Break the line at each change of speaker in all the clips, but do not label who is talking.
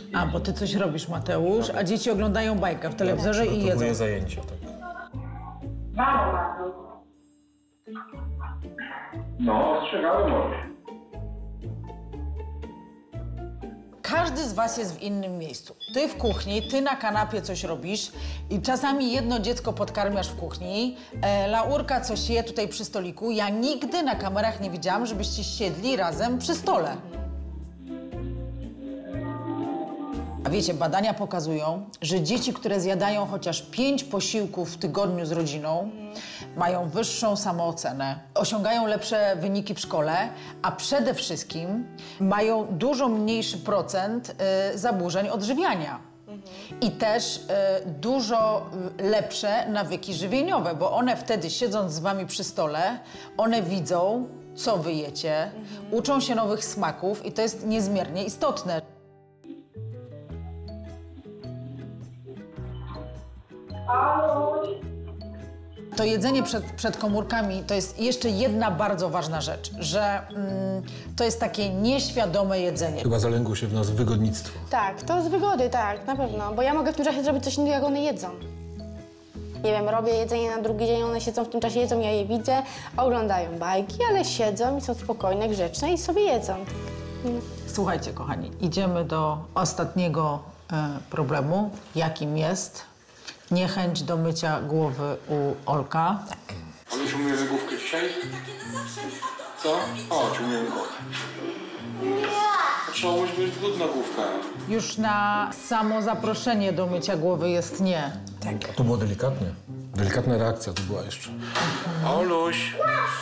A, bo ty coś robisz, Mateusz, a dzieci oglądają bajkę w telewizorze i jedzą.
Przygotowuję zajęcia, tak.
No, ostrzegałem może.
Każdy z was jest w innym miejscu. Ty w kuchni, ty na kanapie coś robisz i czasami jedno dziecko podkarmiasz w kuchni, Laurka coś je tutaj przy stoliku. Ja nigdy na kamerach nie widziałam, żebyście siedli razem przy stole. A wiecie, badania pokazują, że dzieci, które zjadają chociaż 5 posiłków w tygodniu z rodziną, mają wyższą samoocenę, osiągają lepsze wyniki w szkole, a przede wszystkim mają dużo mniejszy procent zaburzeń odżywiania. I też dużo lepsze nawyki żywieniowe, bo one wtedy, siedząc z wami przy stole, one widzą, co wy jecie, uczą się nowych smaków i to jest niezmiernie istotne. To jedzenie przed komórkami to jest jeszcze jedna bardzo ważna rzecz, że to jest takie nieświadome jedzenie.
Chyba zalęgło się w nas wygodnictwo.
Tak, to z wygody, tak, na pewno. Bo ja mogę w tym czasie zrobić coś innego, jak one jedzą. Nie wiem, robię jedzenie na drugi dzień, one siedzą w tym czasie, jedzą, ja je widzę, oglądają bajki, ale siedzą i są spokojne, grzeczne i sobie jedzą.
Słuchajcie, kochani, idziemy do ostatniego problemu, jakim jest niechęć do mycia głowy u Olka.
Ale już umyjemy główkę dzisiaj? Co? Chodź, umyjemy głowę. Trzeba umyć, bo jest brudna główka.
Już na samo zaproszenie do mycia głowy jest nie.
A to było delikatnie. Delikatna reakcja to była jeszcze.
Oluś!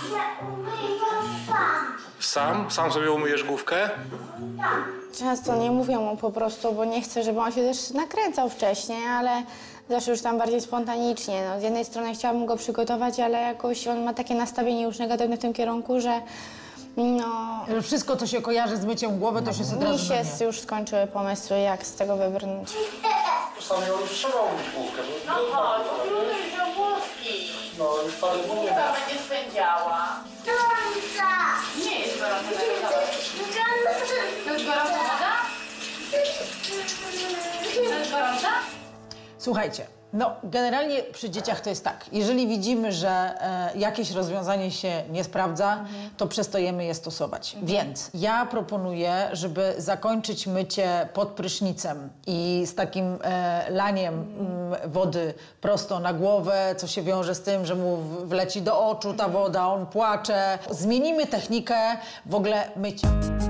Sam sobie umyjesz główkę?
Często nie mówię mu po prostu, bo nie chcę, żeby on się też nakręcał wcześniej, ale zawsze już tam bardziej spontanicznie. No, z jednej strony chciałabym go przygotować, ale jakoś on ma takie nastawienie już negatywne w tym kierunku, że no...
Wszystko, co się kojarzy z myciem głowy, to się od razu
Mi się już skończyły pomysły, jak z tego wybrnąć.
Czasami już trzeba umyć główkę.
No chodź, umyj do włoski.
No, już parę dni nie
Woda będzie spędziała.
Gorąca!
Nie jest gorąca woda. To jest gorąca woda? To jest gorąca?
Słuchajcie, no generalnie przy dzieciach to jest tak. Jeżeli widzimy, że jakieś rozwiązanie się nie sprawdza, to przestajemy je stosować. Więc ja proponuję, żeby zakończyć mycie pod prysznicem i z takim laniem wody prosto na głowę, co się wiąże z tym, że mu wleci do oczu ta woda, on płacze. Zmienimy technikę w ogóle mycia.